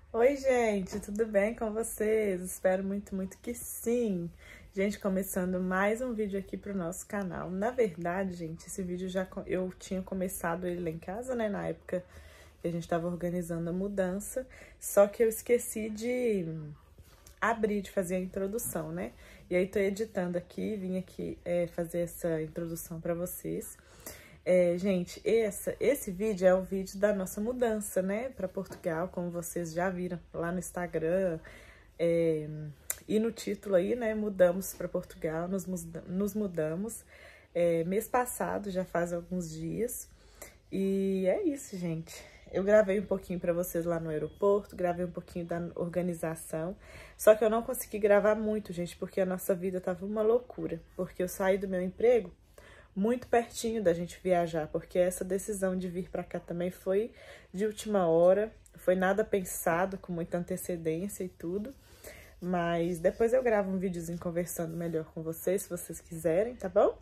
Oi, gente, tudo bem com vocês? Espero muito, muito que sim. Gente, começando mais um vídeo aqui pro nosso canal. Na verdade, gente, esse vídeo eu tinha começado ele lá em casa, né, na época que a gente tava organizando a mudança, só que eu esqueci de abrir, de fazer a introdução, né? E aí tô editando aqui, vim aqui fazer essa introdução pra vocês. Gente, esse vídeo é o vídeo da nossa mudança, né, para Portugal, como vocês já viram lá no Instagram, e no título aí, né, mudamos para Portugal, nos mudamos, mês passado, já faz alguns dias, e é isso, gente. Eu gravei um pouquinho para vocês lá no aeroporto, gravei um pouquinho da organização, só que eu não consegui gravar muito, gente, porque a nossa vida tava uma loucura, porque eu saí do meu emprego muito pertinho da gente viajar, porque essa decisão de vir para cá também foi de última hora, foi nada pensado, com muita antecedência e tudo, mas depois eu gravo um videozinho conversando melhor com vocês, se vocês quiserem, tá bom?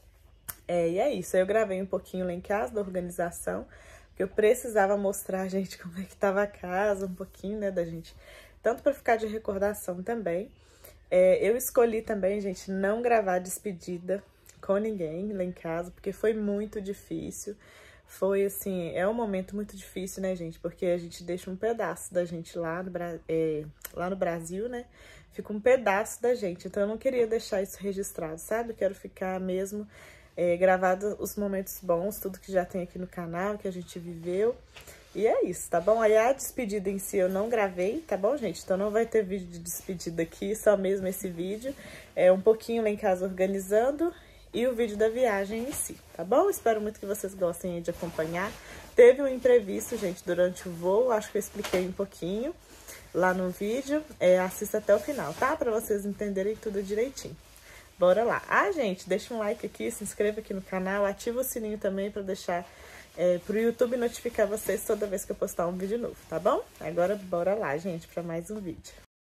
E é isso, aí eu gravei um pouquinho lá em casa da organização, porque eu precisava mostrar, gente, como é que tava a casa, um pouquinho, né, da gente, tanto para ficar de recordação também. Eu escolhi também, gente, não gravar despedida com ninguém lá em casa, porque foi muito difícil. Foi assim, é um momento muito difícil, né, gente? Porque a gente deixa um pedaço da gente lá no Brasil, né? Fica um pedaço da gente. Então eu não queria deixar isso registrado, sabe? Eu quero ficar mesmo gravado os momentos bons, tudo que já tem aqui no canal, que a gente viveu. E é isso, tá bom? Aí a despedida em si eu não gravei, tá bom, gente? Então não vai ter vídeo de despedida aqui, só mesmo esse vídeo. Um pouquinho lá em casa organizando e o vídeo da viagem em si, tá bom? Espero muito que vocês gostem aí de acompanhar. Teve um imprevisto, gente, durante o voo, acho que eu expliquei um pouquinho lá no vídeo. Assista até o final, tá? Pra vocês entenderem tudo direitinho. Bora lá. Gente, deixa um like aqui, se inscreva aqui no canal, ativa o sininho também pra deixar pro YouTube notificar vocês toda vez que eu postar um vídeo novo, tá bom? Agora bora lá, gente, pra mais um vídeo.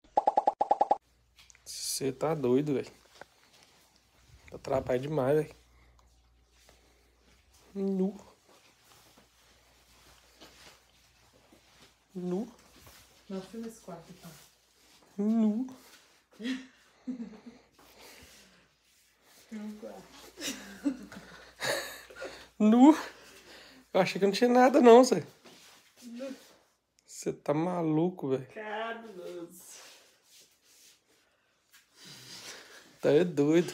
Você tá doido, velho. Atrapalha demais, velho. Nu. Nu. Não, filma esse quarto, então. Nu. Filma o quarto. Nu. Eu achei que não tinha nada, não, Zé. Você tá maluco, velho. Carlos. Tá doido.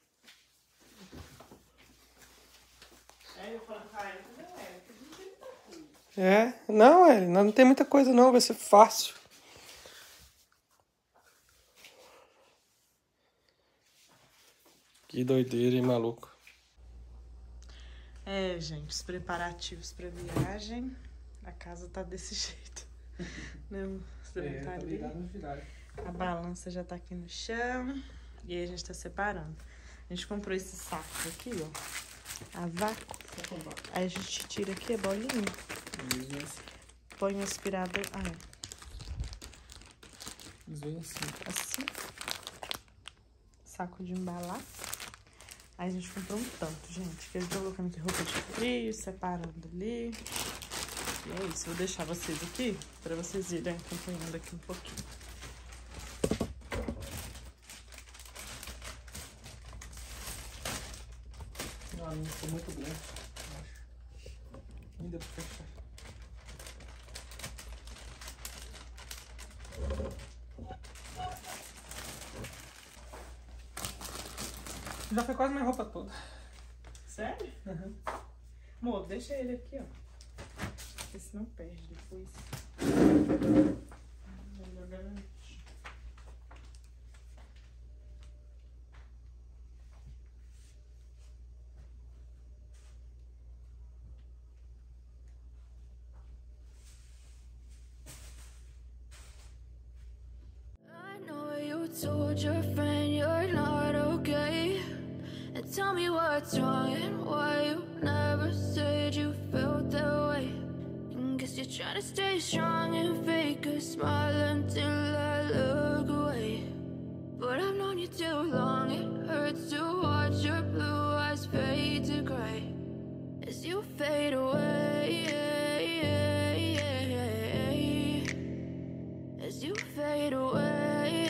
Não, não tem muita coisa não, vai ser fácil. Que doideira, hein, maluco. Gente, os preparativos pra viagem. A casa tá desse jeito. Né? Você tá ali. A balança já tá aqui no chão. E aí a gente tá separando. A gente comprou esse saco aqui, ó. A vácuo. Aí a gente tira aqui a bolinha. Põe o aspirador. Assim. Saco de embalar. Aí a gente comprou um tanto, gente. Que eu tô colocando aqui roupa de frio, separando ali. E é isso. Vou deixar vocês aqui pra vocês irem acompanhando aqui um pouquinho. Não ficou muito bom, acho. Ainda pra fechar. Já foi quase minha roupa toda. Sério? Uhum. Amor, deixa ele aqui, ó. Porque senão perde depois. Told your friend you're not okay, and tell me what's wrong and why you never said you felt that way. And guess you're trying to stay strong and fake a smile until I look away. But I've known you too long, it hurts to watch your blue eyes fade to gray as you fade away. away.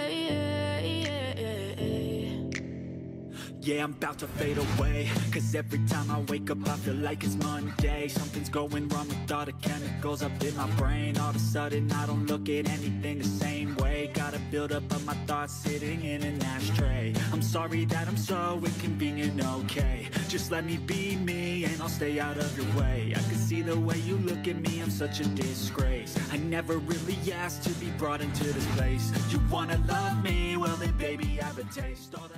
Yeah, I'm about to fade away. Cause every time I wake up I feel like it's Monday. Something's going wrong with all the chemicals up in my brain. All of a sudden I don't look at anything the same way. Gotta build up of my thoughts sitting in an ashtray. I'm sorry that I'm so inconvenient, okay. Just let me be me and I'll stay out of your way. I can see the way you look at me, I'm such a disgrace. I never really asked to be brought into this place. You wanna love me? Well then baby I have a taste. All the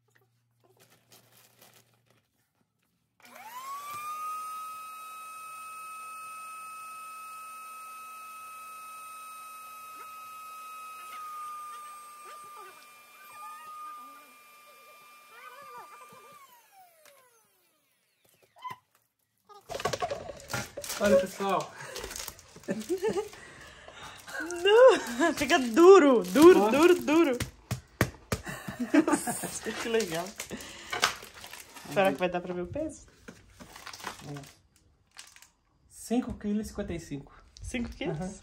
Olha, pessoal. Não, fica duro. Nossa, que legal. Será que vai dar pra ver o peso? 5,55 kg. 5 quilos? Uhum.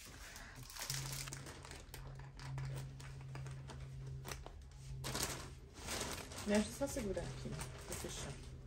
Deixa eu só segurar aqui, pra fechar.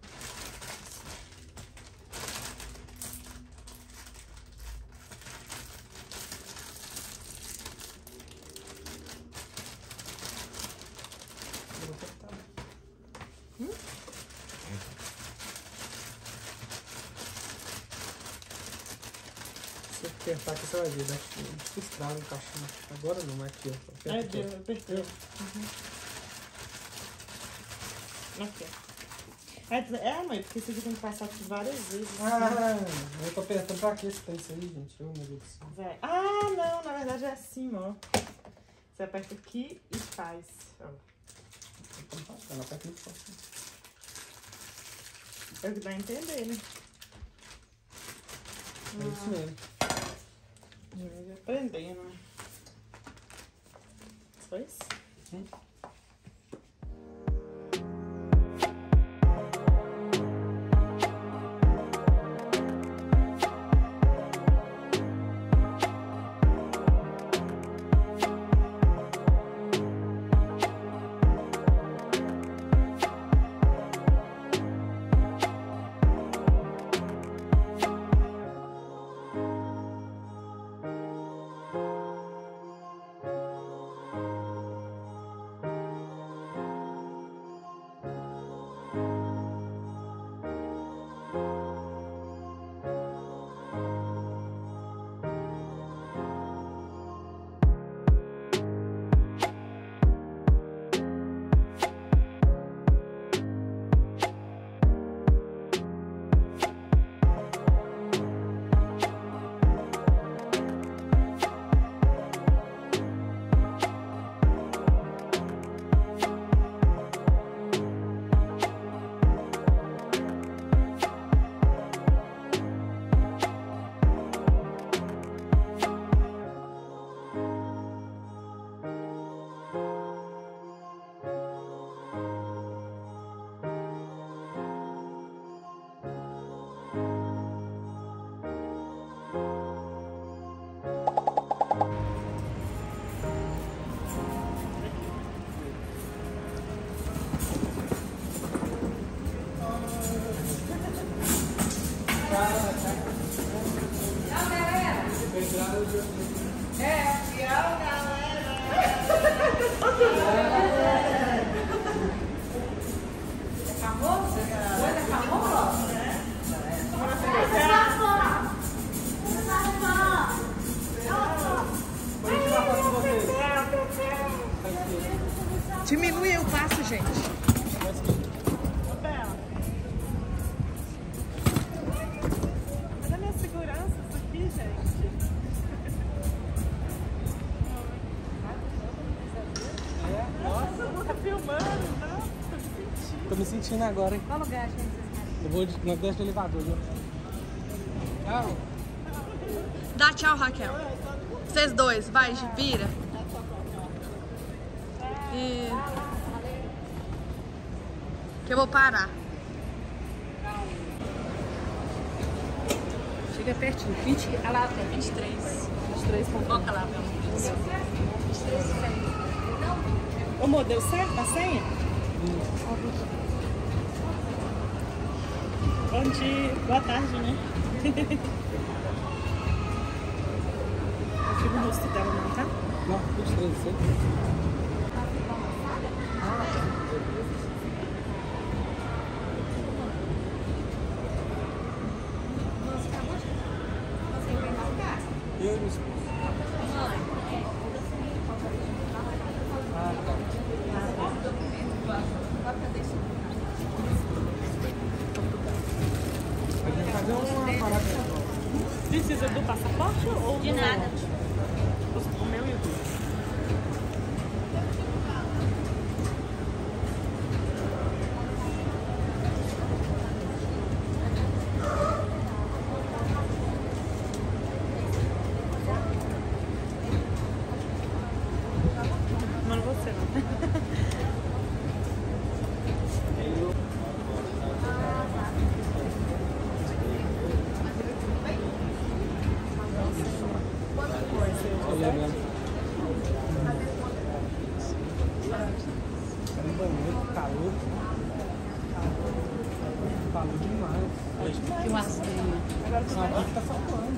Se você apertar aqui, você vai ver, né? Acho que estrala o caixinho. Agora não, mas aqui, ó. Ai, Deus, eu apertei. Ok. Mãe, porque isso aqui tem que passar aqui várias vezes. Ah, eu tô apertando pra que esse isso aí, gente? Oh, meu Deus do céu. Vai. Ah, não, na verdade é assim, ó. Você aperta aqui e faz. Ó. Não passando, aperta muito forte. É o que dá a entender, né? É isso mesmo. Eu aprendendo. Só isso? Diminui o passo, gente. Olha a minha segurança isso aqui, gente. Nossa, tá filmando, não? Tô me sentindo agora, hein? Qual lugar, gente? Eu vou na desce do elevador, viu? Tchau. Dá tchau, Raquel. Vocês dois, vai, vira. E... que eu vou parar. Chega pertinho. 20, olha lá, 23. 3 com Coca lá, meu amor. Ô, amor, deu certo a senha? Bom dia, boa tarde, né? Não fica o rosto dela não, tá? Não, os 3, eu não. Fazer uma parada. Precisa do passaporte ou De nada. O meu e o do. Não você não. Calor. Calor demais. Que massa. Agora Essa aqui tá salvando.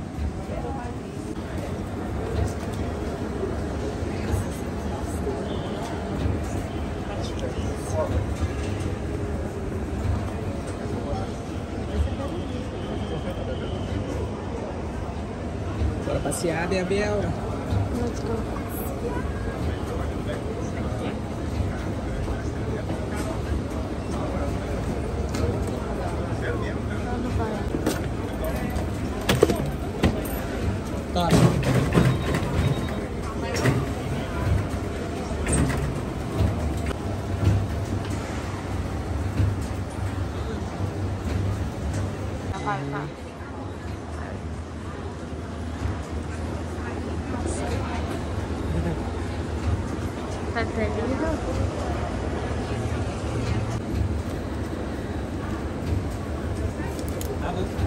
Bora passear, Bebel. Tá. Vai, tá. Tá terrível. Tá dando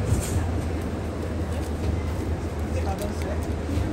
certo.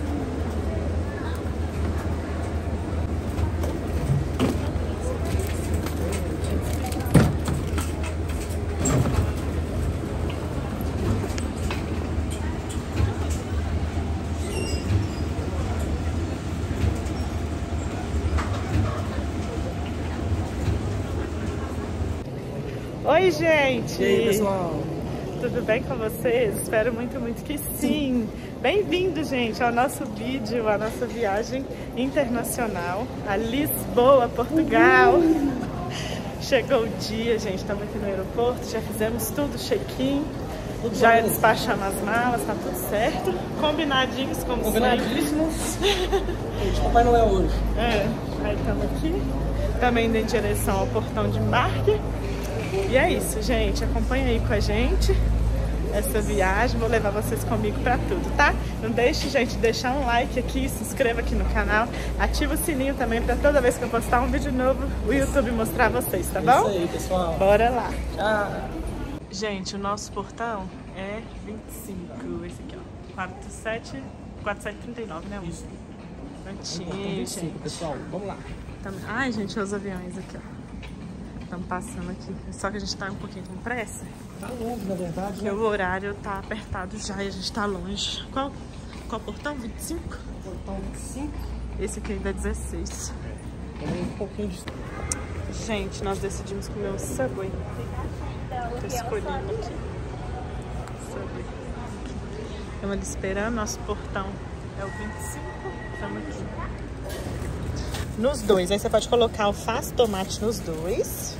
Oi, gente! E aí, pessoal? Tudo bem com vocês? Espero muito, muito que sim! Bem-vindo, gente, ao nosso vídeo, à nossa viagem internacional a Lisboa, Portugal. Chegou o dia, gente, estamos aqui no aeroporto, já fizemos tudo, check-in, já despachamos as malas, tá tudo certo. Combinadinhos, como Combinadíssimos. Gente, Papai Noel hoje. É, aí estamos aqui, também indo em direção ao portão de embarque. E é isso, gente, acompanha aí com a gente essa viagem, vou levar vocês comigo pra tudo, tá? Não deixe, gente, de deixar um like aqui, se inscreva aqui no canal, ativa o sininho também pra toda vez que eu postar um vídeo novo, o YouTube mostrar vocês, tá bom? Isso aí, pessoal. Bora lá! Tchau. Gente, o nosso portão é 25, esse aqui, ó, 4739, né? Isso. Prontinho, 25, gente. pessoal. Vamos lá. Ai, gente, os aviões aqui, ó. Estamos passando aqui. Só que a gente tá um pouquinho com pressa. Tá longe, na verdade, Porque o horário tá apertado já e a gente tá longe. Qual portão? 25? Portão 25. Esse aqui ainda é 16. Também um pouquinho de... Gente, nós decidimos comer um Subway. Tô escolhendo aqui. Subway. Estamos ali esperando. Nosso portão é o 25. Estamos aqui. Nos dois. Aí você pode colocar alface e tomate nos dois.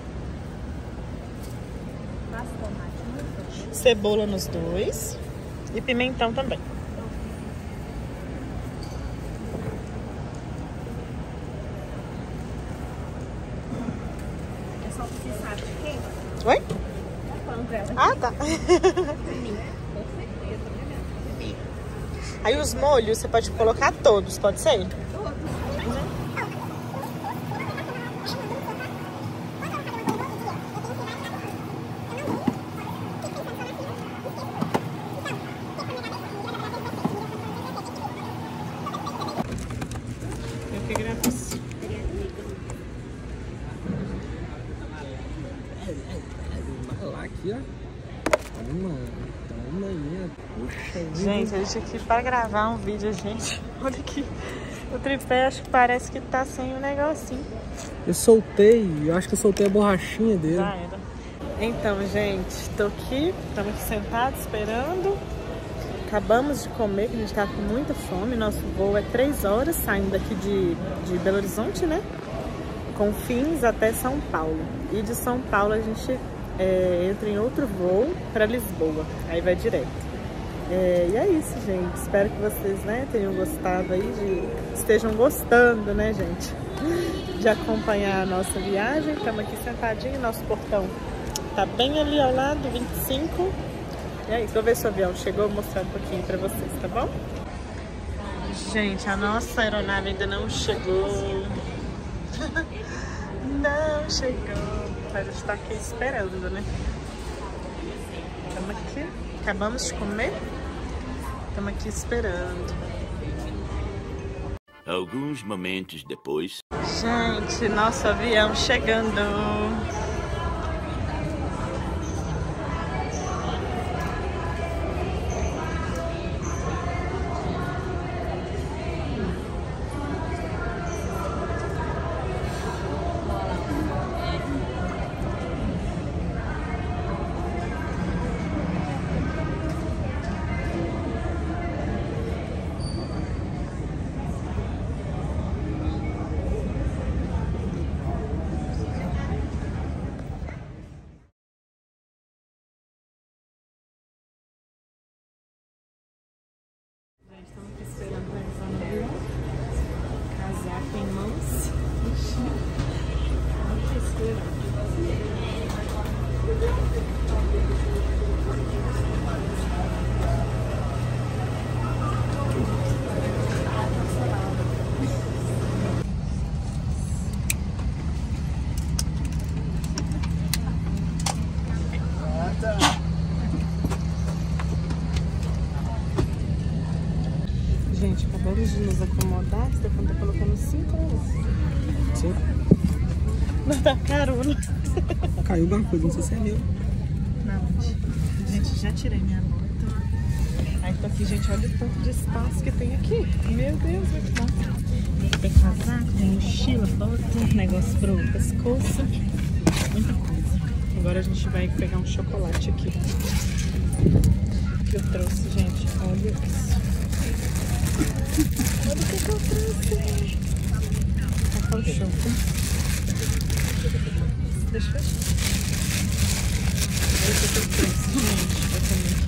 Cebola nos dois. E pimentão também. É só precisar de quê? Oi? Tá. Ah, tá. Aí os molhos você pode colocar todos, pode ser? Toma aí. Puxa vida. Gente, a gente aqui pra gravar um vídeo, gente. Olha aqui. O tripé acho que parece que tá sem um negocinho. Eu acho que eu soltei a borrachinha dele. Já era. Então, gente, estamos aqui sentados esperando. Acabamos de comer, que a gente tá com muita fome. Nosso voo é 3 horas, saindo daqui de Belo Horizonte, né? Com fins até São Paulo. E de São Paulo a gente entra em outro voo para Lisboa. Aí vai direto. E é isso, gente. Espero que vocês, né, tenham gostado aí, estejam gostando, né, gente, de acompanhar a nossa viagem. Estamos aqui sentadinhos, nosso portão tá bem ali ao lado, 25. E aí, vou ver se o avião chegou, vou mostrar um pouquinho pra vocês, tá bom? Gente, a nossa aeronave ainda não chegou. Não chegou. Mas a gente tá aqui esperando, né? Estamos aqui, acabamos de comer. Estamos aqui esperando. Alguns momentos depois. Gente, nosso avião chegando. Estamos aqui esperando para entrar no avião. Casaco em mãos. Muito esperando. Gente, acabamos de nos acomodar. Stefano tá colocando 5 euros. 5? Não tá caro, não. Caiu alguma coisa, não sei se é meu. Não, gente, já tirei minha bota. Aí tô aqui, gente, olha o tanto de espaço que tem aqui. Meu Deus, muito bom. Tem casaco, tem mochila, bota, negócio pro pescoço. Muita coisa. Agora a gente vai pegar um chocolate aqui. Que eu trouxe, gente. Olha isso. Olha o que eu trouxe. Tá com show. Deixa eu fechar. Olha o que eu trouxe, gente. Vou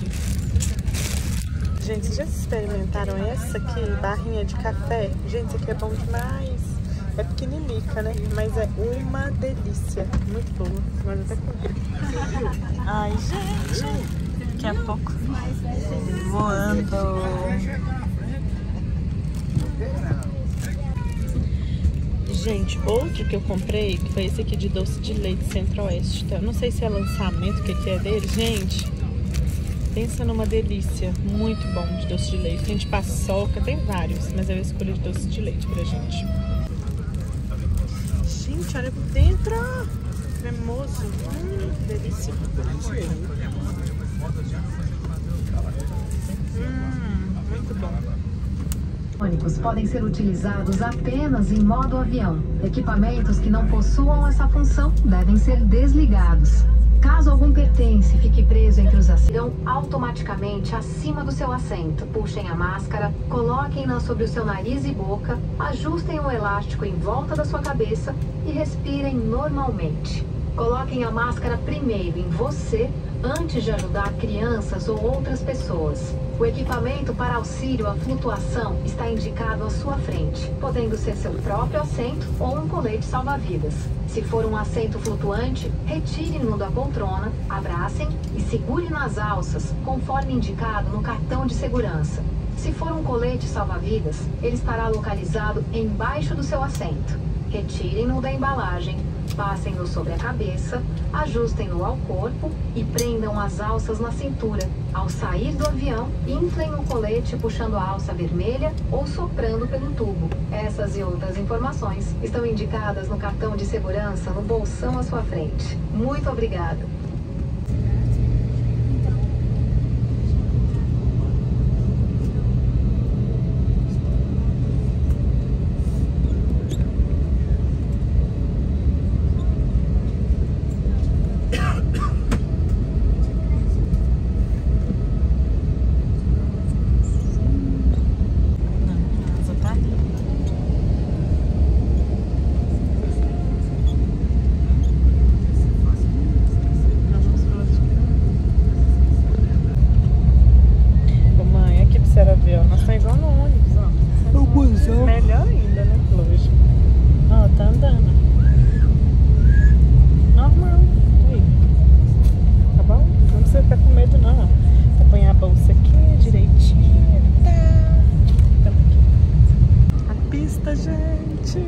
comer aqui. Gente, vocês já experimentaram essa aqui? Barrinha de café? Gente, isso aqui é bom demais. É pequenininha, né? Mas é uma delícia. Muito boa. Mas até comer. Ai, gente. Daqui a pouco. Voando. Gente, outro que eu comprei, que foi esse aqui de doce de leite Centro-Oeste. Então, eu não sei se é lançamento, o que é dele. Gente, pensa numa delícia. Muito bom de doce de leite. Tem de paçoca, tem vários, mas eu escolhi de doce de leite pra gente. Gente, olha por dentro. Cremoso. Delícia. Muito bom. Ônibus podem ser utilizados apenas em modo avião. Equipamentos que não possuam essa função devem ser desligados. Caso algum pertence fique preso entre os assentos, automaticamente acima do seu assento. Puxem a máscara, coloquem-na sobre o seu nariz e boca, ajustem o elástico em volta da sua cabeça e respirem normalmente. Coloquem a máscara primeiro em você, antes de ajudar crianças ou outras pessoas. O equipamento para auxílio à flutuação está indicado à sua frente, podendo ser seu próprio assento ou um colete salva-vidas. Se for um assento flutuante, retire-no da poltrona, abracem e segure nas alças, conforme indicado no cartão de segurança. Se for um colete salva-vidas, ele estará localizado embaixo do seu assento. Retirem-no da embalagem, passem-no sobre a cabeça, ajustem-no ao corpo e prendam as alças na cintura. Ao sair do avião, inflem o colete puxando a alça vermelha ou soprando pelo tubo. Essas e outras informações estão indicadas no cartão de segurança no bolsão à sua frente. Muito obrigada! Tá igual no ônibus, ó. O busão. Melhor ainda, né? Lógico. Ó, tá andando. Normal. Aí. Tá bom? Não precisa ficar com medo, não. Ó. Põe a bolsa aqui direitinho. Tá. Tamo aqui. A pista, gente.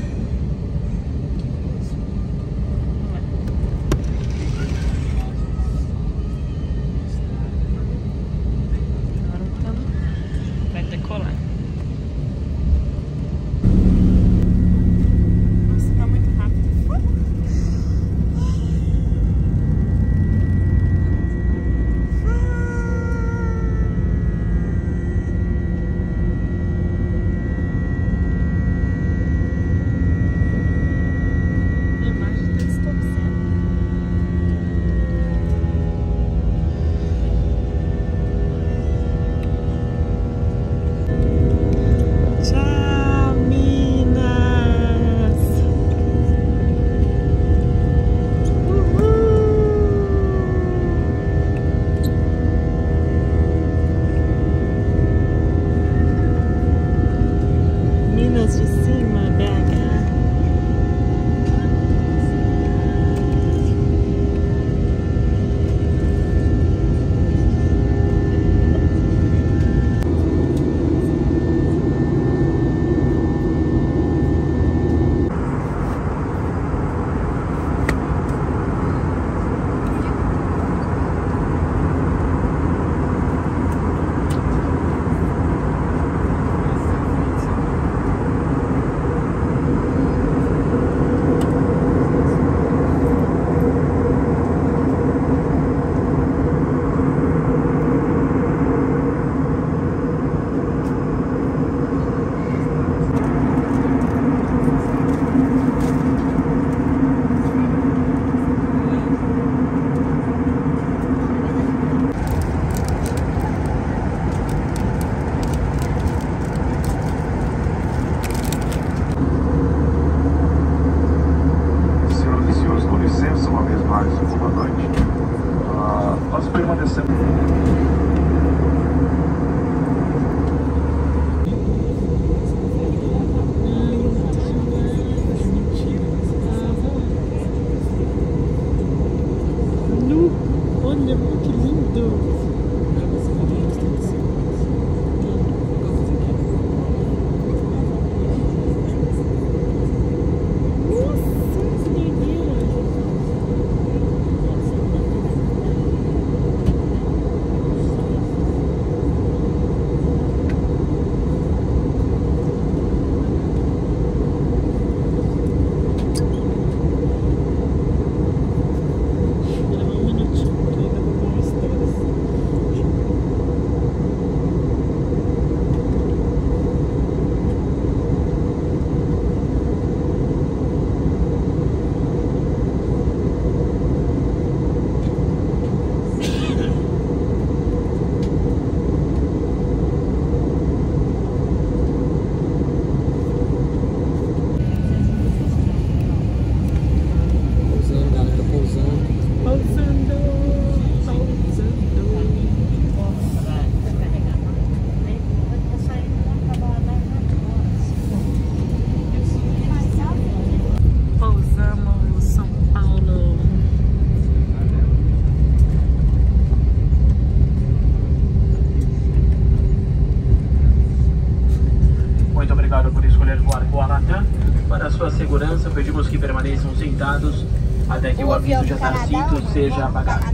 Para sua segurança, pedimos que permaneçam sentados até que o aviso de atarcito seja apagado.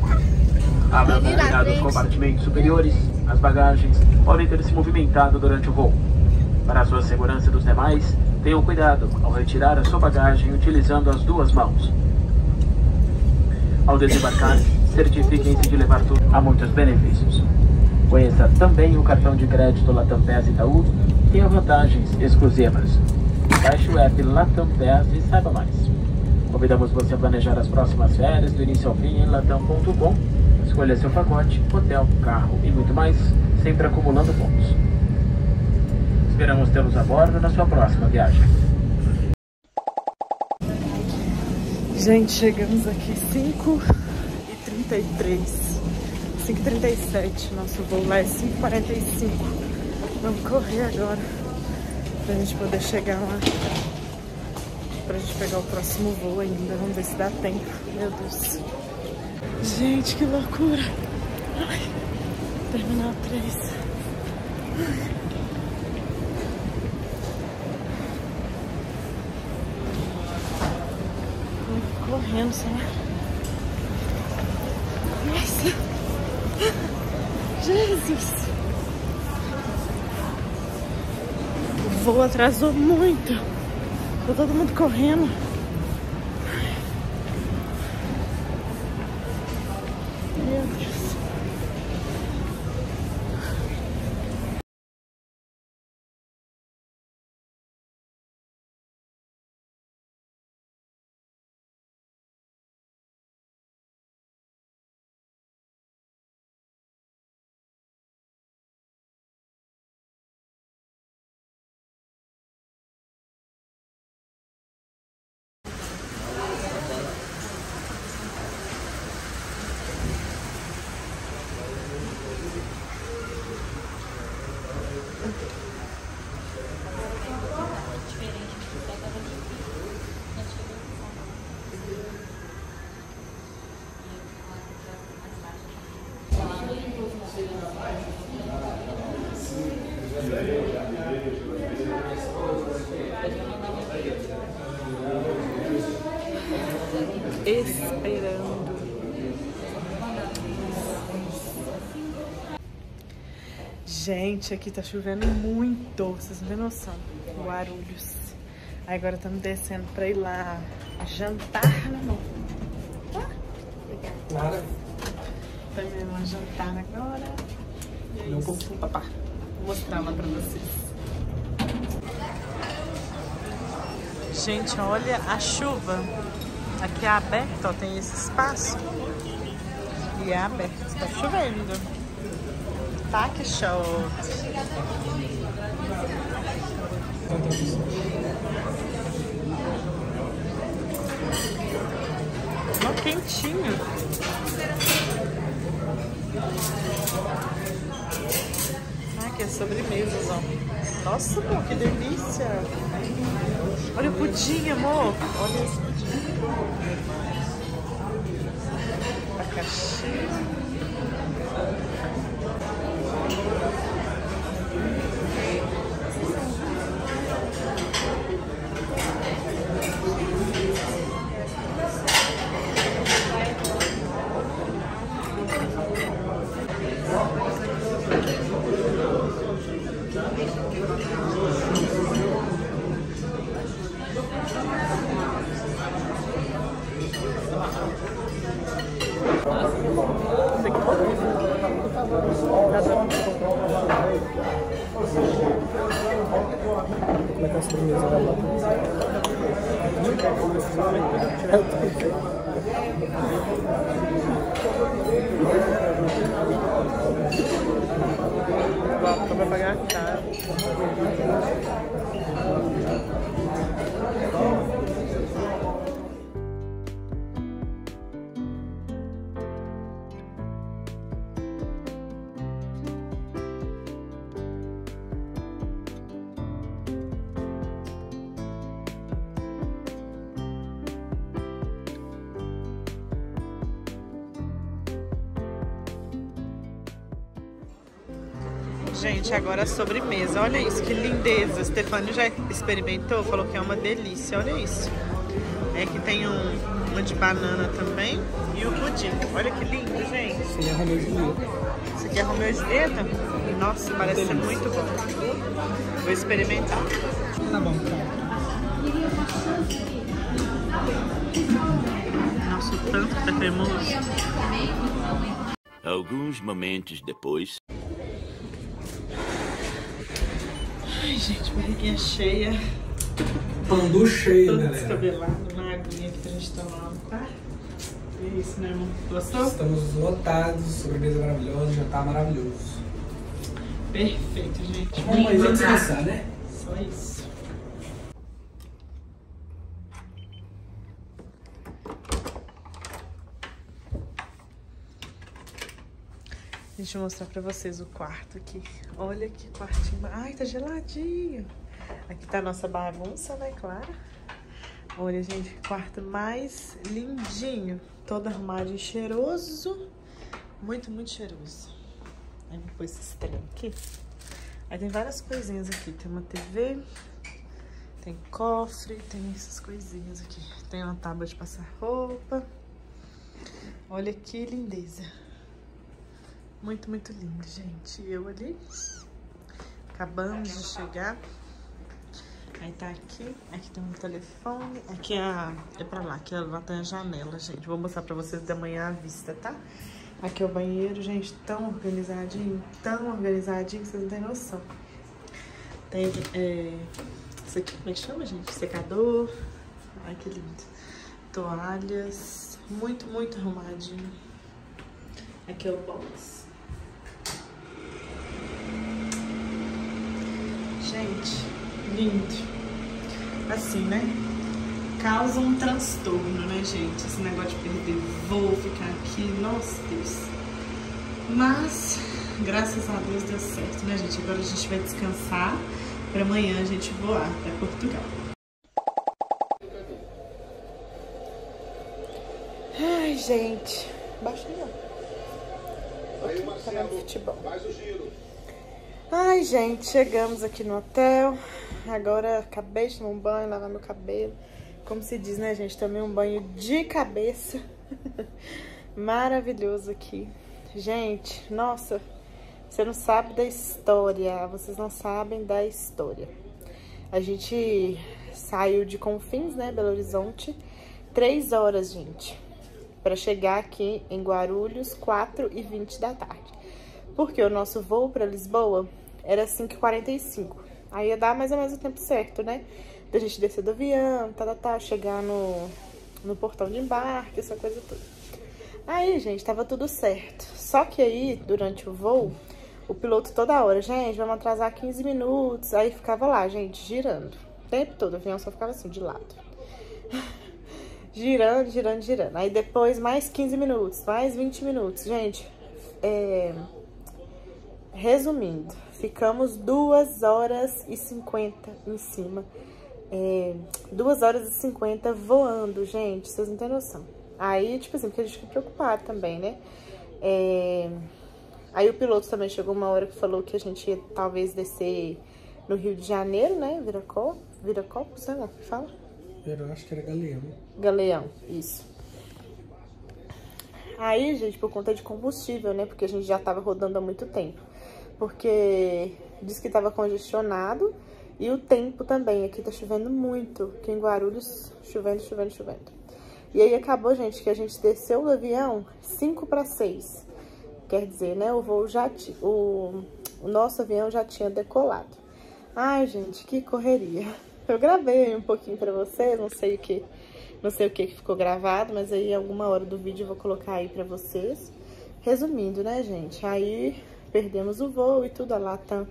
Abra determinados compartimentos superiores, as bagagens podem ter se movimentado durante o voo. Para sua segurança e dos demais, tenham cuidado ao retirar a sua bagagem utilizando as duas mãos. Ao desembarcar, certifiquem-se de levar tudo. Há muitos benefícios. Conheça também o cartão de crédito Latam PES Itaú, que tem vantagens exclusivas. Baixe o app Latam PES e saiba mais. Convidamos você a planejar as próximas férias do início ao fim em latam.com. Escolha seu pacote, hotel, carro e muito mais, sempre acumulando pontos. Esperamos tê-los a bordo na sua próxima viagem. Gente, chegamos aqui 5h33, 5h37, nosso voo lá é 5h45. Vamos correr agora pra gente poder chegar lá. Pra gente pegar o próximo voo ainda. Vamos ver se dá tempo. Meu Deus. Gente, que loucura. Ai, terminal 3. Correndo, sabe? Nossa! Jesus! O voo atrasou muito. Tá todo mundo correndo. Meu Deus. Esperando. Gente, aqui tá chovendo muito. Vocês não têm noção. Guarulhos. Aí agora estamos descendo pra ir lá jantar, né, amor? Tá? Nada. Estamos indo lá jantar agora. E é isso. Papá. Vou mostrar lá pra vocês. Gente, olha a chuva. Aqui é aberto, ó, tem esse espaço. E é aberto, tá chovendo. Tá, que show. Ó, quentinho. Ah, aqui é sobremesas, ó. Nossa, pô, que delícia. Olha o pudim, amor. Olha esse pudim. Abacaxi. Como é que é a sobremesa dela? Só pra pagar caro. Gente, agora a sobremesa. Olha isso, que lindeza. Stefânio já experimentou, falou que é uma delícia. Olha isso. É que tem uma de banana também e o pudim. Olha que lindo, gente. Esse é Romeu e Julieta. Esse aqui é Romeu e Julieta? Nossa, parece ser muito bom. Vou experimentar. Tá bom, cara. Nossa, o tanto que tá cremoso. Alguns momentos depois. Ai, gente, barriguinha cheia. Pandu cheio, Todo galera. descabelado, uma aguinha aqui pra gente tomar, tá? É isso, né, irmão? Gostou? Estamos lotados, sobremesa maravilhosa, jantar maravilhoso. Perfeito, gente. Vamos aí descansar, né? Só isso. Deixa eu mostrar pra vocês o quarto aqui. Olha que quartinho. Ai, tá geladinho. Aqui tá a nossa bagunça, né, claro. Olha, gente, que quarto mais lindinho. Todo arrumadinho, cheiroso. Muito, muito cheiroso. Aí vou pôr esse trem aqui. Aí tem várias coisinhas aqui. Tem uma TV, tem cofre, tem essas coisinhas aqui. Tem uma tábua de passar roupa. Olha que lindeza. Muito, muito lindo, gente. E eu ali, acabamos de chegar. Aí tá aqui. Aqui tem um telefone. Aqui é pra lá, aqui lá tem a janela, gente. Vou mostrar pra vocês da manhã à vista, tá? Aqui é o banheiro, gente, tão organizadinho, que vocês não têm noção. Tem, isso aqui, como é que chama, gente? Secador. Ai, que lindo. Toalhas. Muito, muito arrumadinho. Aqui é o box. Gente, lindo. Assim, né? Causa um transtorno, né, gente? Esse negócio de perder voo, ficar aqui, nossa Deus. Mas, graças a Deus deu certo, né, gente? Agora a gente vai descansar pra amanhã a gente voar pra Portugal. Ai, gente. Baixa aí, ó. Tá vendo futebol. Ai, gente, chegamos aqui no hotel. Agora acabei de tomar um banho, lavar meu cabelo. Como se diz, né, gente? Tomei um banho de cabeça. Maravilhoso aqui. Gente, nossa, você não sabe da história. Vocês não sabem da história. A gente saiu de Confins, né, Belo Horizonte. 3 horas, gente. Pra chegar aqui em Guarulhos, 4h20 da tarde. Porque o nosso voo pra Lisboa era 5h45. Aí ia dar mais ou menos o tempo certo, né? Da gente descer do avião, chegar no portão de embarque, essa coisa toda. Aí, gente, tava tudo certo. Só que aí, durante o voo, o piloto toda hora, gente, vamos atrasar 15 minutos. Aí ficava lá, gente, girando. O tempo todo, o avião só ficava assim, de lado. Girando, girando, girando. Aí depois, mais 15 minutos, mais 20 minutos. Gente, resumindo, ficamos 2h50 em cima. 2h50 voando, gente, vocês não têm noção. Aí, tipo assim, porque a gente fica preocupado também, né? Aí o piloto também chegou uma hora que falou que a gente ia talvez descer no Rio de Janeiro, né? Viracopos, sei lá, fala? Eu acho que era Galeão. Galeão, isso. Aí, gente, por conta de combustível, né? Porque a gente já tava rodando há muito tempo. Porque disse que tava congestionado. E o tempo também, aqui tá chovendo muito, aqui em Guarulhos, chovendo, chovendo, chovendo. E aí acabou, gente, que a gente desceu do avião 5h para 6. Quer dizer, né, o voo o nosso avião já tinha decolado. Ai, gente, que correria. Eu gravei um pouquinho pra vocês, não sei o que ficou gravado, mas aí em alguma hora do vídeo eu vou colocar aí pra vocês. Resumindo, né, gente, aí perdemos o voo e tudo, a Latam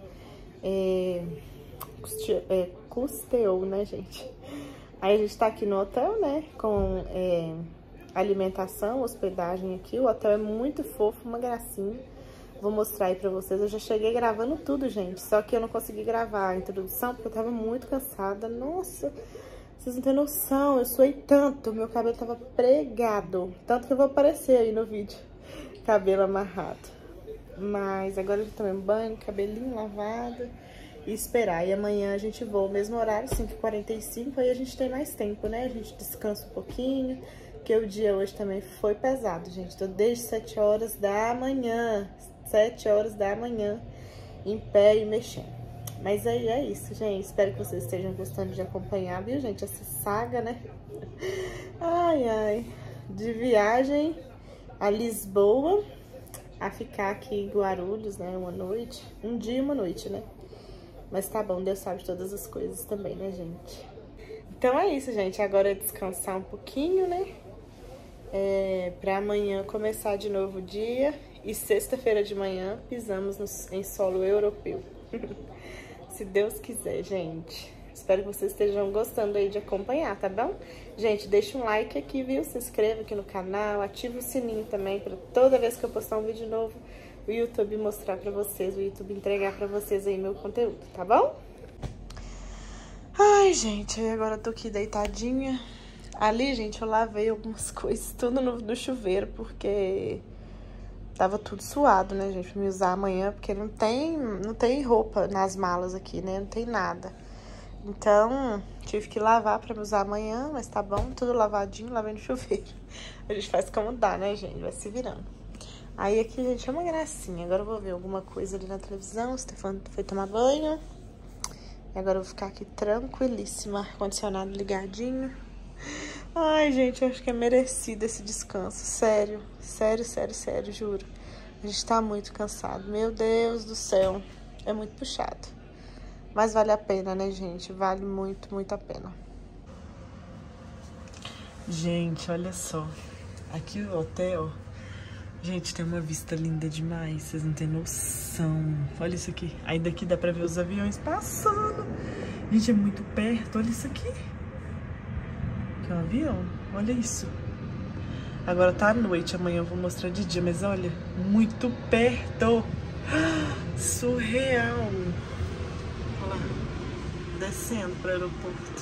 custeou, né, gente? Aí a gente tá aqui no hotel, né, com alimentação, hospedagem aqui. O hotel é muito fofo, uma gracinha. Vou mostrar aí pra vocês. Eu já cheguei gravando tudo, gente, só que eu não consegui gravar a introdução porque eu tava muito cansada. Nossa, vocês não têm noção, eu suei tanto, meu cabelo tava pregado, tanto que eu vou aparecer aí no vídeo, cabelo amarrado. Mas agora eu já tomei um banho, cabelinho lavado e esperar. E amanhã a gente voa o mesmo horário, 5h45, aí a gente tem mais tempo, né? A gente descansa um pouquinho, porque o dia hoje também foi pesado, gente. Tô desde 7 horas da manhã, 7 horas da manhã, em pé e mexendo. Mas aí é isso, gente. Espero que vocês estejam gostando de acompanhar, viu, gente? Essa saga, né? Ai, ai. De viagem a Lisboa, a ficar aqui em Guarulhos, né? Uma noite. Um dia e uma noite, né? Mas tá bom, Deus sabe todas as coisas também, né, gente? Então é isso, gente. Agora é descansar um pouquinho, né? Pra amanhã começar de novo o dia. E sexta-feira de manhã pisamos em solo europeu. Se Deus quiser, gente. Espero que vocês estejam gostando aí de acompanhar, tá bom? Gente, deixa um like aqui, viu? Se inscreva aqui no canal, ativa o sininho também pra toda vez que eu postar um vídeo novo, o YouTube mostrar pra vocês, o YouTube entregar pra vocês aí meu conteúdo, tá bom? Ai, gente, agora eu tô aqui deitadinha. Ali, gente, eu lavei algumas coisas, tudo no chuveiro, porque tava tudo suado, né, gente, pra me usar amanhã, porque não tem roupa nas malas aqui, né, não tem nada. Então, tive que lavar pra me usar amanhã, mas tá bom, tudo lavadinho, lavei no chuveiro. A gente faz como dá, né, gente, vai se virando. Aí aqui, gente, é uma gracinha. Agora eu vou ver alguma coisa ali na televisão, o Stefano foi tomar banho. E agora eu vou ficar aqui tranquilíssima, ar-condicionado ligadinho. Ai, gente, eu acho que é merecido esse descanso, sério, sério, juro. A gente tá muito cansado, meu Deus do céu, é muito puxado. Mas vale a pena, né, gente? Vale muito, muito a pena. Gente, olha só. Aqui o hotel, gente, tem uma vista linda demais. Vocês não têm noção. Olha isso aqui. Aí daqui dá pra ver os aviões passando. Gente, é muito perto. Olha isso aqui. Aqui é um avião. Olha isso. Agora tá à noite. Amanhã eu vou mostrar de dia. Mas olha, muito perto. Surreal. Olha lá, descendo pro aeroporto.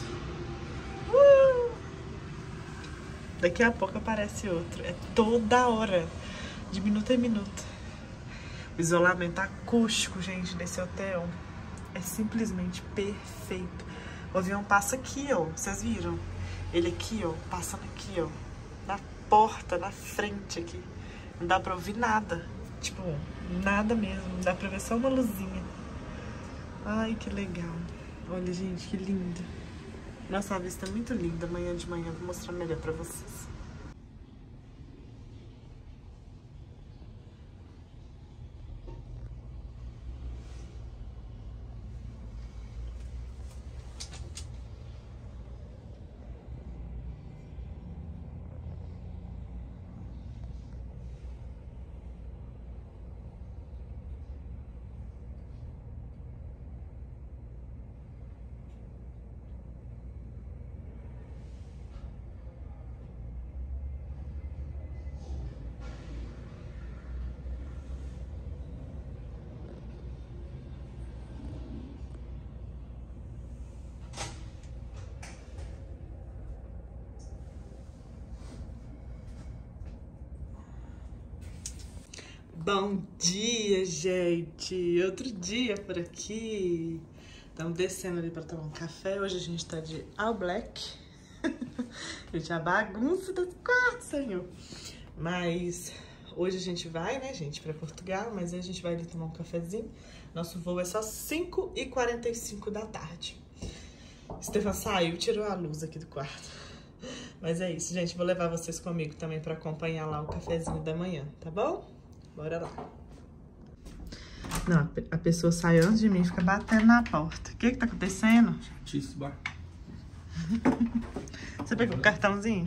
Daqui a pouco aparece outro. É toda hora, de minuto em minuto. O isolamento acústico, gente, desse hotel é simplesmente perfeito. O avião passa aqui, ó. Vocês viram? Ele aqui, ó, passando aqui, ó. Na porta, na frente aqui. Não dá pra ouvir nada. Tipo, nada mesmo. Não dá pra ver só uma luzinha. Ai, que legal. Olha, gente, que lindo. Nossa, a vista é muito linda. Amanhã de manhã eu vou mostrar melhor pra vocês. Bom dia, gente! Outro dia por aqui. Estamos descendo ali para tomar um café. Hoje a gente tá de all black. Gente, a bagunça do quarto, senhor. Mas hoje a gente vai, né, gente, para Portugal. Mas aí a gente vai ali tomar um cafezinho. Nosso voo é só 5h45 da tarde. Stefan saiu, tirou a luz aqui do quarto. Mas é isso, gente. Vou levar vocês comigo também para acompanhar lá o cafezinho da manhã, tá bom? Bora lá. Não, a pessoa sai antes de mim e fica batendo na porta. O que tá acontecendo? Chatíssimo. Você pegou o cartãozinho?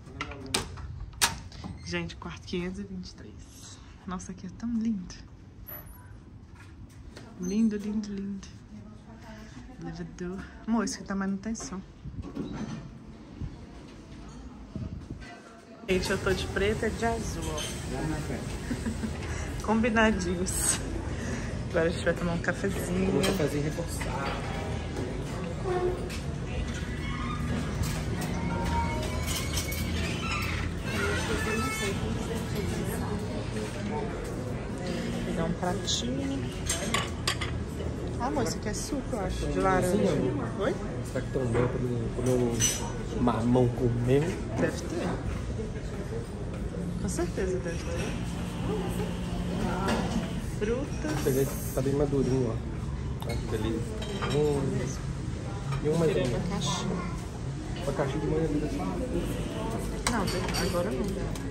Gente, quarto 523. Nossa, aqui é tão lindo. Lindo, lindo, lindo. Elevador. Amor, isso aqui tá manutenção. Gente, eu tô de preto e de azul, ó. Combinadinhos. Agora a gente vai tomar um cafezinho. Um cafezinho reforçado. Vou pegar um pratinho. Ah, amor, isso aqui é suco, eu acho, de laranja. Oi? Será que tão bom pra meu mamão comer? Deve ter. Com certeza deve ter. Frutas. Tá bem madurinho, ó. Olha que beleza. E um mais Tirei uma caixinha. Uma caixinha de manhã assim. Não, agora não.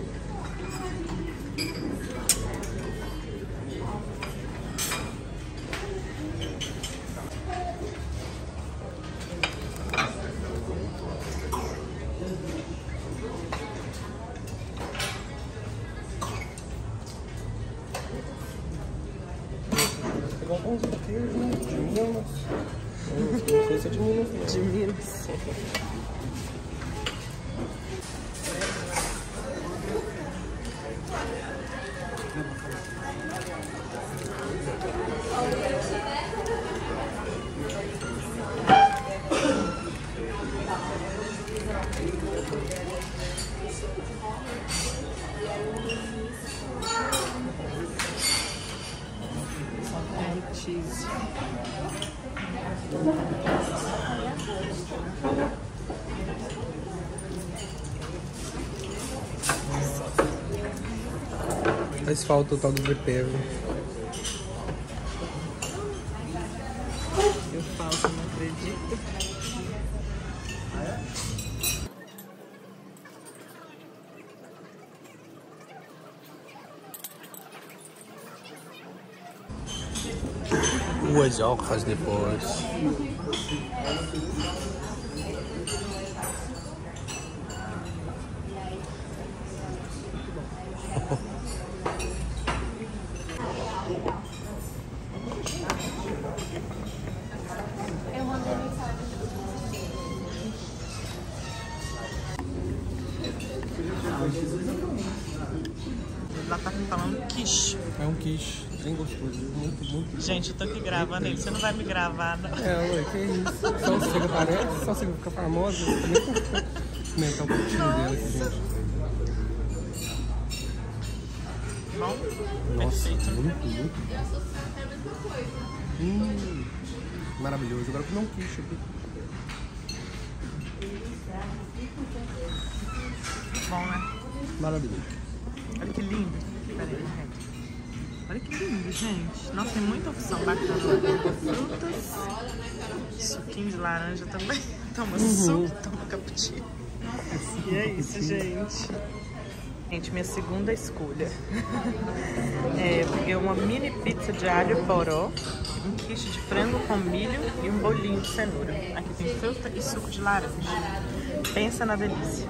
Pegar um pãozinho de queijo, né? De Minas. Não sei se é de Minas. Não. De Minas. cheese. Faz falta o tal do preparo. Eu falso, não acredito. Duas horas depois. Lá tá falando quiche. É um quiche, bem gostoso, muito. Gente, eu tô aqui gravando ele, você não vai me gravar, não? Ué, que isso? Só você que aparece, só você que fica famosa. Experimentar um pouquinho dela aqui, gente. Bom? Nossa, Perfeito. muito. Maravilhoso. Agora eu vou comer um quiche aqui. Bom, né? Maravilhoso. Olha que lindo. Pera aí, gente. Olha que lindo, gente. Nossa, tem muita opção bacana. Frutas. Suquinho de laranja também. Toma suco, toma cappuccino. E é isso, gente. Gente, minha segunda escolha. Eu peguei uma mini pizza de alho poró, um quiche de frango com milho e um bolinho de cenoura. Aqui tem fruta e suco de laranja. Pensa na delícia.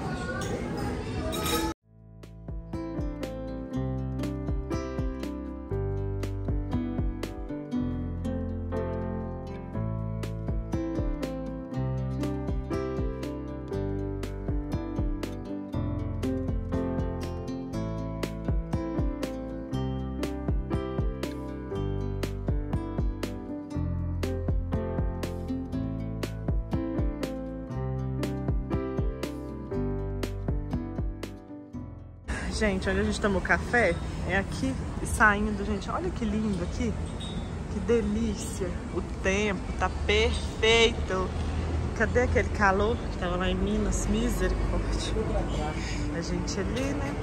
Gente, onde a gente tomou café é aqui e saindo, gente, olha que lindo aqui, que delícia, o tempo tá perfeito. Cadê aquele calor que tava lá em Minas? Misericórdia. A gente ali, né?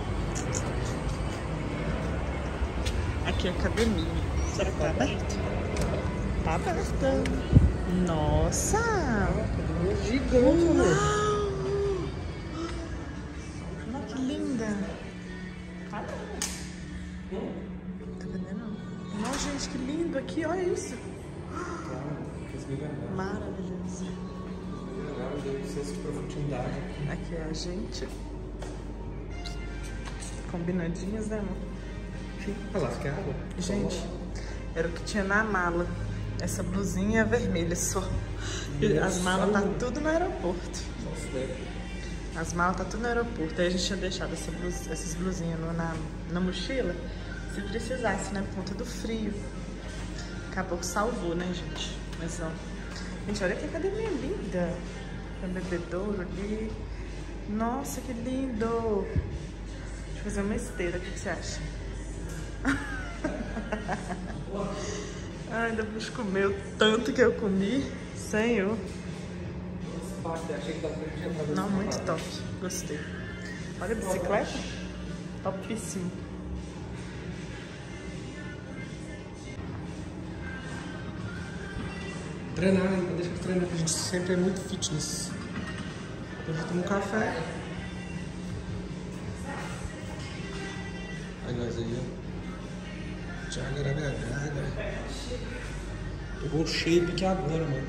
Aqui é a academia. Será que tá aberto? Tá aberto. Nossa! Gigante, né? Olha que linda! Tá vendo? Não, gente, que lindo aqui, olha isso. Maravilhoso. Aqui é a gente. Combinadinhas, né, amor? Olha lá, quer água? Gente, era o que tinha na mala. Essa blusinha vermelha só. As malas tá tudo no aeroporto. As malas tá tudo no aeroporto. Aí a gente tinha deixado essas blusinhas na mochila, se precisasse, né? Por conta do frio. Acabou que salvou, né, gente? Mas ó. Gente, olha que academia linda. Tem um bebedouro ali. Nossa, que lindo. Deixa eu fazer uma esteira. O que você acha? Ai, ainda vou comer o tanto que eu comi. Senhor. Não, muito top. Gostei. Olha a bicicleta. Topíssimo. Treinar, então deixa eu treinar, porque a gente sempre é muito fitness. Então a gente toma um café. Aí nós aí, ó. Tchagaragaraga. Pegou o shape aqui agora, mano.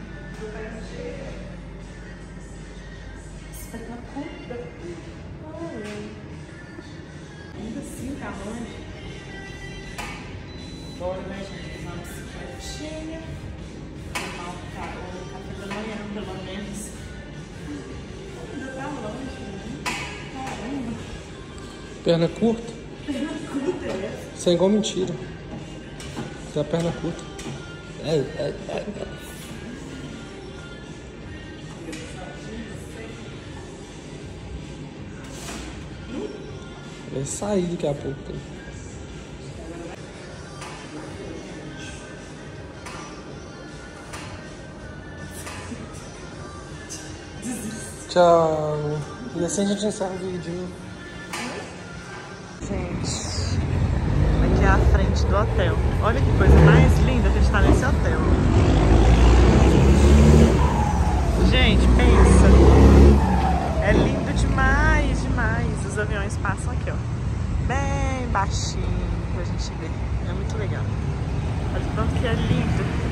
Ainda assim, tá longe. Bora, né, gente? Fazer uma bicicletinha. Tomar o café da manhã, pelo menos. Ainda tá longe, né? Caramba. Perna curta? Perna curta, é? Isso é igual mentira. Tem a perna curta. Vai sair daqui a pouco. Tchau. E assim a gente encerra o vídeo. Gente, aqui é a frente do hotel. Olha que coisa mais linda a gente tá nesse hotel. Gente, pensa. É lindo demais, demais. Os aviões passam aqui, ó. Bem baixinho pra gente ver. É muito legal. Olha o tanto que é lindo.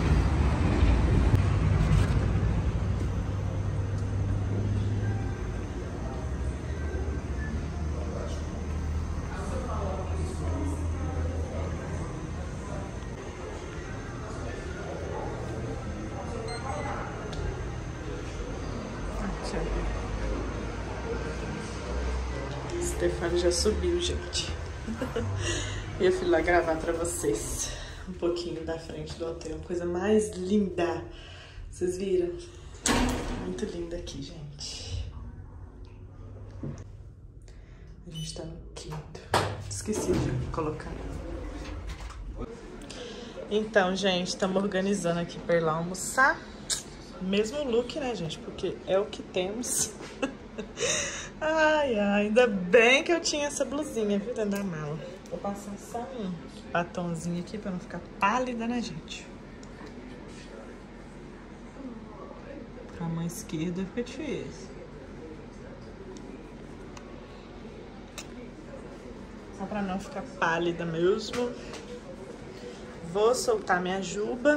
Stefano já subiu, gente. E eu fui lá gravar pra vocês um pouquinho da frente do hotel. Coisa mais linda. Vocês viram? Muito linda aqui, gente. A gente tá no quinto. Esqueci de colocar. Então, gente, estamos organizando aqui pra ir lá almoçar. Mesmo look, né, gente? Porque é o que temos. Ai, ai, ainda bem que eu tinha essa blusinha, viu, dentro da mala. Vou passar só um batonzinho aqui pra não ficar pálida, né, gente? Com a mão esquerda fica difícil. Só pra não ficar pálida mesmo. Vou soltar minha juba.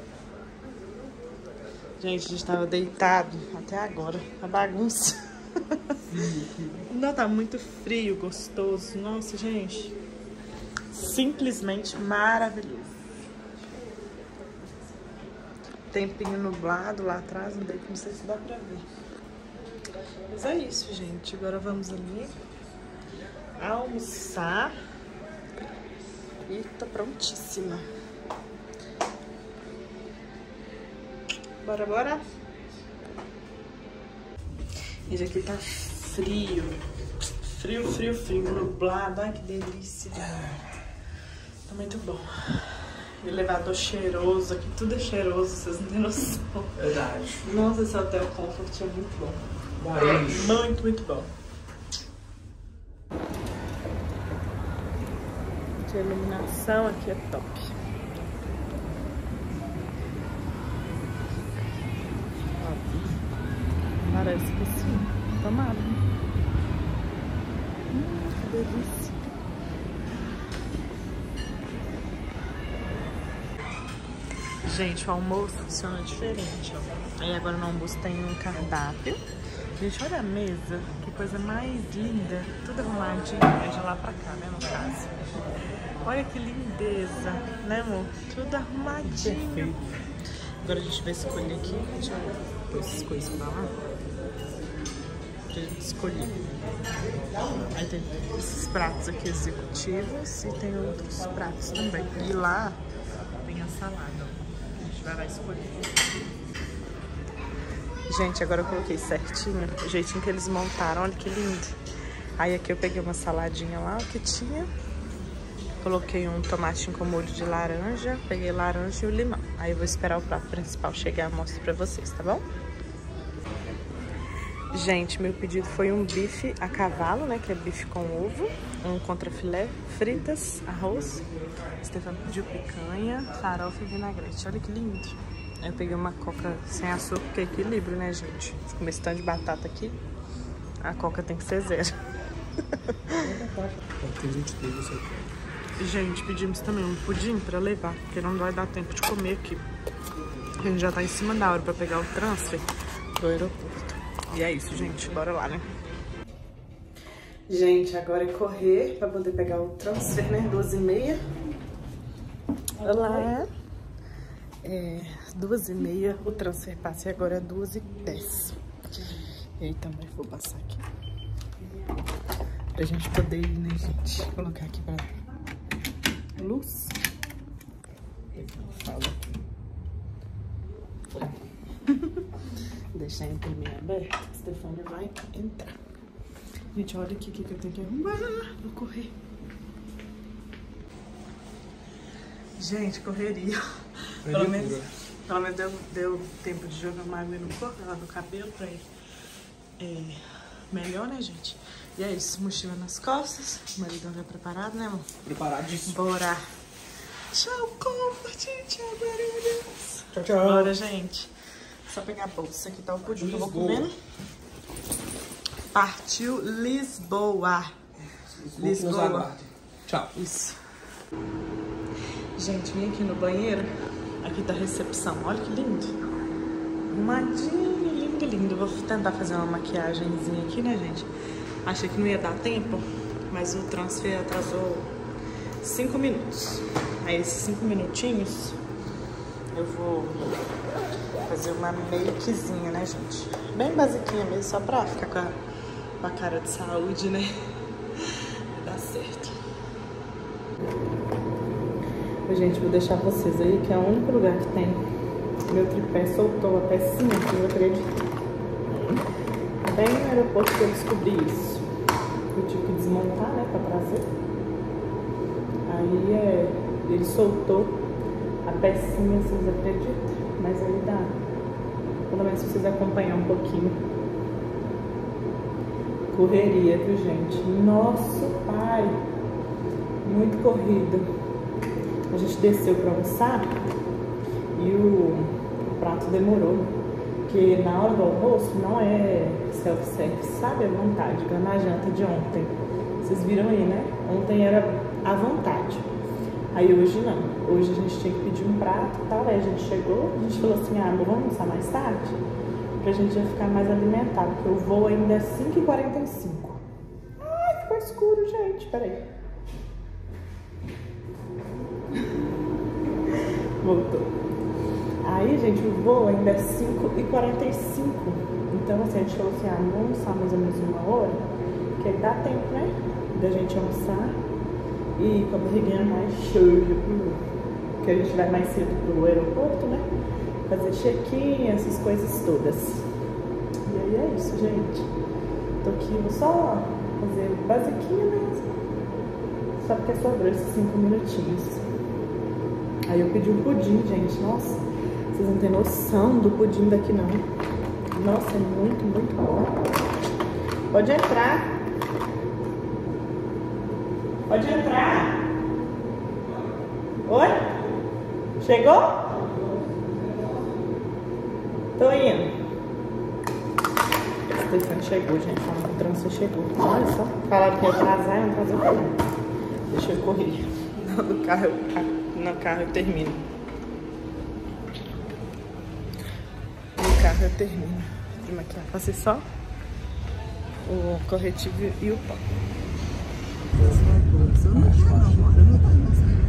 Gente, a gente tava deitado até agora. A bagunça. Não, tá muito frio, gostoso. Nossa, gente. Simplesmente maravilhoso. Tempinho nublado lá atrás, não sei se dá pra ver. Mas é isso, gente. Agora vamos ali almoçar. E tá prontíssima. Bora, bora? Gente, aqui tá frio. Frio, frio, frio. Nublado. Ai, que delícia. Tá muito bom. Elevador cheiroso. Aqui tudo é cheiroso, vocês não têm noção. Verdade. Nossa, esse Hotel Comfort é muito bom. Muito, muito bom. A iluminação aqui é top. Parece que sim. Tomara. Que delícia. Gente, o almoço funciona diferente, ó. Aí agora no almoço tem um cardápio. Gente, olha a mesa. Que coisa mais linda. Tudo arrumadinho. É de lá pra cá, né, no caso. Olha que lindeza, né, amor? Tudo arrumadinho. Agora a gente vai escolher aqui. Deixa eu pôr essas coisas pra lá. Pra gente escolher. Aí tem esses pratos aqui executivos e tem outros pratos também. E lá tem a salada, ó. A gente vai lá escolher. Gente, agora eu coloquei certinho o jeitinho que eles montaram. Olha que lindo. Aí aqui eu peguei uma saladinha lá, o que tinha. Coloquei um tomatinho com molho de laranja. Peguei laranja e o limão. Aí eu vou esperar o prato principal chegar e mostro pra vocês, tá bom? Gente, meu pedido foi um bife a cavalo, né? Que é bife com ovo. Um contrafilé, fritas, arroz. Stefano pediu picanha, farofa e vinagrete. Olha que lindo. Aí eu peguei uma coca sem açúcar, porque é equilíbrio, né, gente? Com esse tanto de batata aqui, a coca tem que ser zero. Gente, pedimos também um pudim pra levar, porque não vai dar tempo de comer aqui. A gente já tá em cima da hora pra pegar o transfer do aeroporto. E é isso, gente. Bora lá, né? Gente, agora é correr pra poder pegar o transfer, né? 2h30. Olá. 2h30 o transfer passa e agora é 2h10. E aí também vou passar aqui. Pra gente poder ir, né, gente? Vou colocar aqui pra luz. Fala aqui. Deixar a imprimir aberta. O Stefano vai entrar. Gente, olha aqui o que eu tenho que arrumar. Vou correr. Gente, correria. Pelo menos deu tempo de jogar uma água no corpo, lavar o cabelo pra ir melhor, né, gente? E é isso, mochila nas costas. O maridão já preparado, né, amor? Preparadíssimo. Bora. Tchau, Comfort. Tchau, Guarulhos. Tchau, tchau. Bora, gente. Só pegar a bolsa. Aqui tá o pudim que eu vou comendo. Partiu Lisboa. Lisboa. Tchau. Isso. Gente, vim aqui no banheiro. Aqui da recepção. Olha que lindo. Arrumadinho, lindo, lindo. Vou tentar fazer uma maquiagemzinha aqui, né, gente? Achei que não ia dar tempo, mas o transfer atrasou 5 minutos. Aí esses 5 minutinhos eu vou fazer uma makezinha, né, gente? Bem basiquinha mesmo, só pra ficar com a cara de saúde, né? Vai dar certo. Gente, vou deixar vocês aí, que é o único lugar que tem. Meu tripé soltou a pecinha, que eu acredito. Bem no aeroporto que eu descobri isso. Eu tive que desmontar, né, pra trazer. Aí ele soltou a pecinha, vocês acreditam? Mas aí dá. Pelo menos se vocês acompanhar um pouquinho. Correria, viu, gente? Nosso pai! Muito corrido. A gente desceu pra almoçar e o prato demorou. Porque na hora do almoço não é self-service, sabe? À vontade, igual na janta de ontem. Vocês viram aí, né? Ontem era à vontade. Aí hoje não. Hoje a gente tinha que pedir um prato e tal. Aí a gente chegou, a gente falou assim, vamos almoçar mais tarde? Pra gente já ficar mais alimentado, porque o voo ainda é 5h45. Ai, ficou escuro, gente. Peraí. Voltou. Aí, gente, o voo ainda é 5h45. Então, assim, a gente falou assim, vamos almoçar mais ou menos 1 hora, que aí dá tempo, né, da gente almoçar e com a barriguinha mais cheia, porque a gente vai mais cedo pro aeroporto, né, fazer check-in, essas coisas todas. E aí é isso, gente. Tô aqui, vou só fazer o basiquinho mesmo, só porque sobrou esses 5 minutinhos. Aí eu pedi um pudim, gente, nossa. Vocês não têm noção do pudim daqui, não. Nossa, é muito, muito bom. Pode entrar. Pode entrar. Oi? Chegou? Tô indo. O Stefano chegou, gente. O transfer chegou. Olha só. Falaram que ia atrasar, eu não atrasei pra nada. Deixa eu correr. No carro eu termino. Eu termino de maquiar. Passei só o corretivo e o pó.